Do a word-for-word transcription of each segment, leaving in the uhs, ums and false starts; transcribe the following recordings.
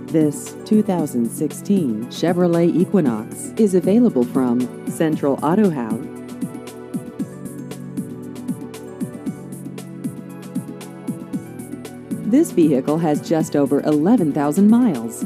This two thousand sixteen Chevrolet Equinox is available from Central Auto House. This vehicle has just over eleven thousand miles.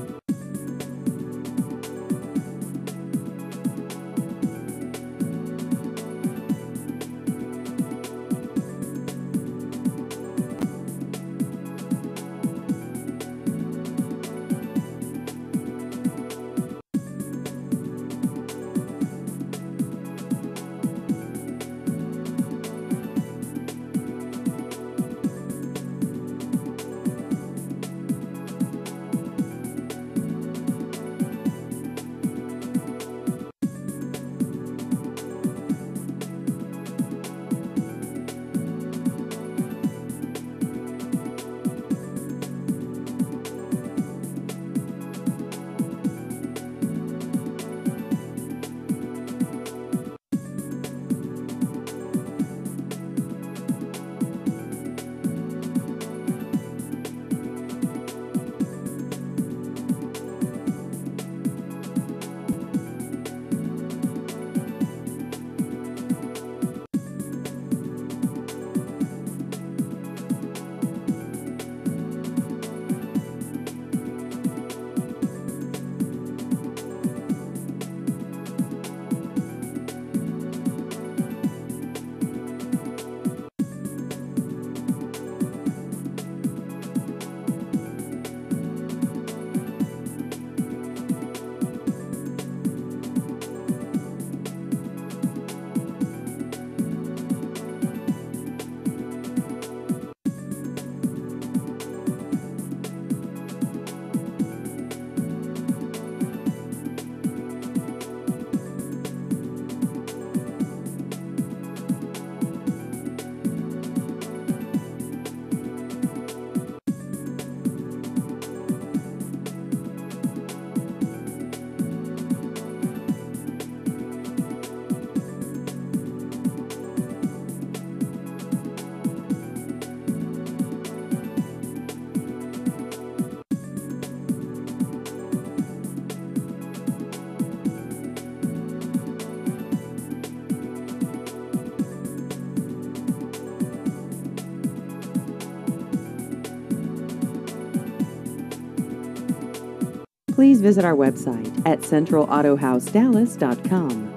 Please visit our website at central auto house dallas dot com.